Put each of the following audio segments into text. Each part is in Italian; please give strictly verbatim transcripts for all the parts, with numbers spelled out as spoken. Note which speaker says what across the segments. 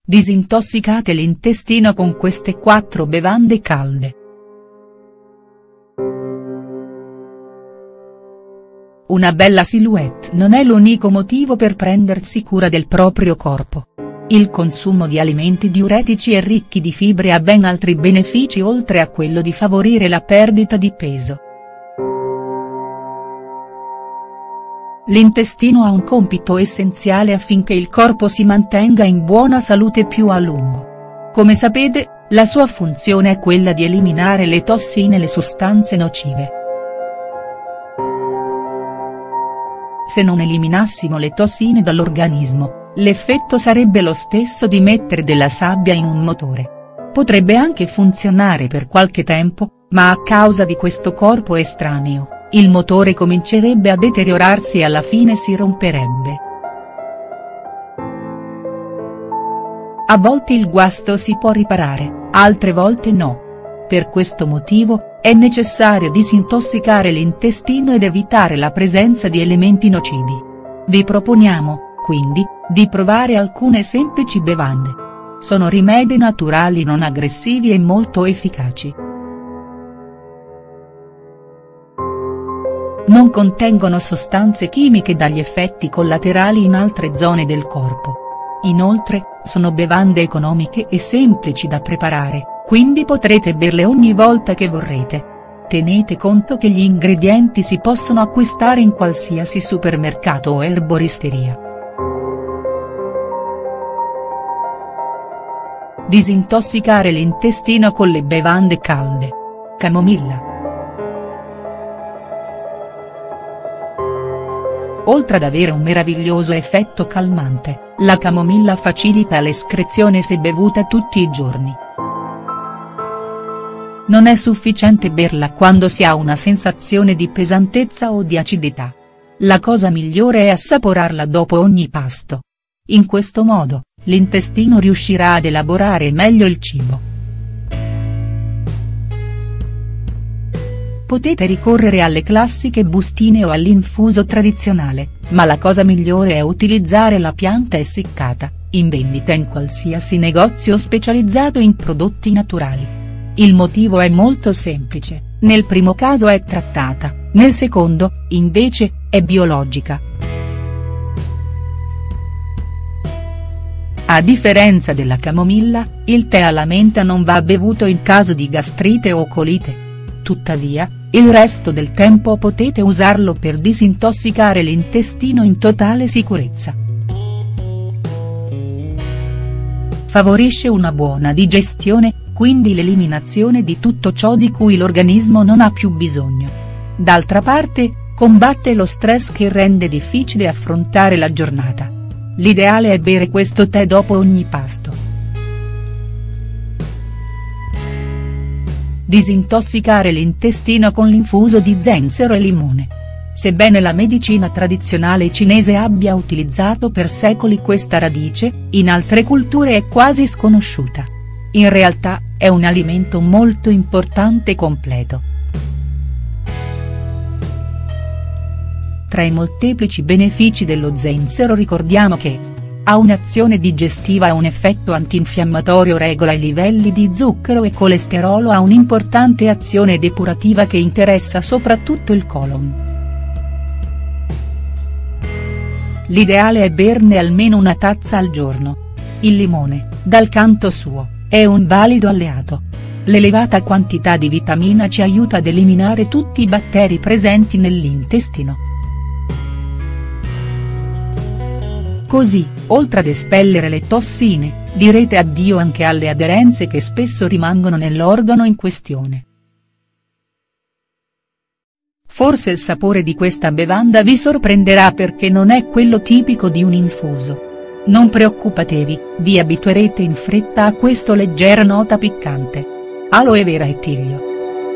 Speaker 1: Disintossicate l'intestino con queste quattro bevande calde. Una bella silhouette non è l'unico motivo per prendersi cura del proprio corpo. Il consumo di alimenti diuretici e ricchi di fibre ha ben altri benefici oltre a quello di favorire la perdita di peso. L'intestino ha un compito essenziale affinché il corpo si mantenga in buona salute più a lungo. Come sapete, la sua funzione è quella di eliminare le tossine e le sostanze nocive. Se non eliminassimo le tossine dall'organismo, l'effetto sarebbe lo stesso di mettere della sabbia in un motore. Potrebbe anche funzionare per qualche tempo, ma a causa di questo corpo estraneo, il motore comincerebbe a deteriorarsi e alla fine si romperebbe. A volte il guasto si può riparare, altre volte no. Per questo motivo, è necessario disintossicare l'intestino ed evitare la presenza di elementi nocivi. Vi proponiamo, quindi, di provare alcune semplici bevande. Sono rimedi naturali non aggressivi e molto efficaci. Non contengono sostanze chimiche dagli effetti collaterali in altre zone del corpo. Inoltre, sono bevande economiche e semplici da preparare, quindi potrete berle ogni volta che vorrete. Tenete conto che gli ingredienti si possono acquistare in qualsiasi supermercato o erboristeria. Disintossicare l'intestino con le bevande calde. Camomilla. Oltre ad avere un meraviglioso effetto calmante, la camomilla facilita l'escrezione se bevuta tutti i giorni. Non è sufficiente berla quando si ha una sensazione di pesantezza o di acidità. La cosa migliore è assaporarla dopo ogni pasto. In questo modo, l'intestino riuscirà ad elaborare meglio il cibo. Potete ricorrere alle classiche bustine o all'infuso tradizionale, ma la cosa migliore è utilizzare la pianta essiccata, in vendita in qualsiasi negozio specializzato in prodotti naturali. Il motivo è molto semplice, nel primo caso è trattata, nel secondo, invece, è biologica. A differenza della camomilla, il tè alla menta non va bevuto in caso di gastrite o colite. Tuttavia, il resto del tempo potete usarlo per disintossicare l'intestino in totale sicurezza. Favorisce una buona digestione, quindi l'eliminazione di tutto ciò di cui l'organismo non ha più bisogno. D'altra parte, combatte lo stress che rende difficile affrontare la giornata. L'ideale è bere questo tè dopo ogni pasto. Disintossicare l'intestino con l'infuso di zenzero e limone. Sebbene la medicina tradizionale cinese abbia utilizzato per secoli questa radice, in altre culture è quasi sconosciuta. In realtà, è un alimento molto importante e completo. Tra i molteplici benefici dello zenzero ricordiamo che ha un'azione digestiva e un effetto antinfiammatorio, regola i livelli di zucchero e colesterolo, ha un'importante azione depurativa che interessa soprattutto il colon. L'ideale è berne almeno una tazza al giorno. Il limone, dal canto suo, è un valido alleato. L'elevata quantità di vitamina C aiuta ad eliminare tutti i batteri presenti nell'intestino. Così, oltre ad espellere le tossine, direte addio anche alle aderenze che spesso rimangono nell'organo in questione. Forse il sapore di questa bevanda vi sorprenderà perché non è quello tipico di un infuso. Non preoccupatevi, vi abituerete in fretta a questa leggera nota piccante. Aloe vera e tiglio.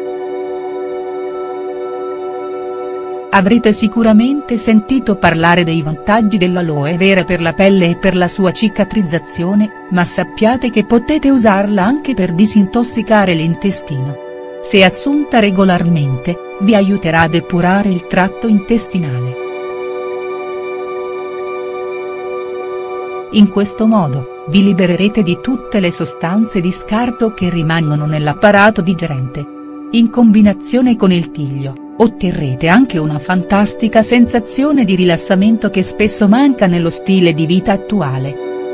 Speaker 1: Avrete sicuramente sentito parlare dei vantaggi dell'aloe vera per la pelle e per la sua cicatrizzazione, ma sappiate che potete usarla anche per disintossicare l'intestino. Se assunta regolarmente, vi aiuterà a depurare il tratto intestinale. In questo modo, vi libererete di tutte le sostanze di scarto che rimangono nell'apparato digerente. In combinazione con il tiglio, otterrete anche una fantastica sensazione di rilassamento che spesso manca nello stile di vita attuale.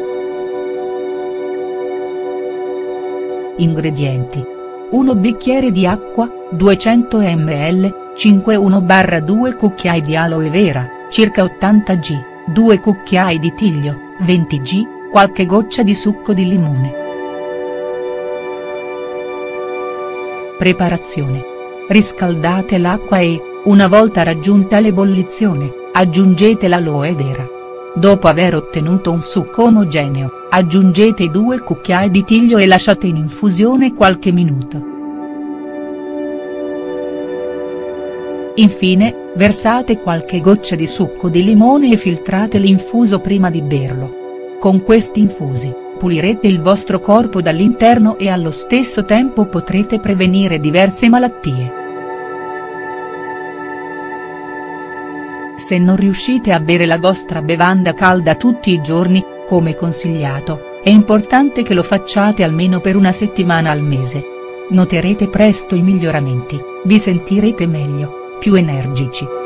Speaker 1: Ingredienti. uno bicchiere di acqua, duecento millilitri, cinquantuno due cucchiai di aloe vera, circa ottanta grammi, due cucchiai di tiglio, venti grammi, qualche goccia di succo di limone. Preparazione. Riscaldate l'acqua e, una volta raggiunta l'ebollizione, aggiungete l'aloe vera. Dopo aver ottenuto un succo omogeneo, aggiungete i due cucchiai di tiglio e lasciate in infusione qualche minuto. Infine, versate qualche goccia di succo di limone e filtrate l'infuso prima di berlo. Con questi infusi, pulirete il vostro corpo dall'interno e allo stesso tempo potrete prevenire diverse malattie. Se non riuscite a bere la vostra bevanda calda tutti i giorni, come consigliato, è importante che lo facciate almeno per una settimana al mese. Noterete presto i miglioramenti, vi sentirete meglio, più energici.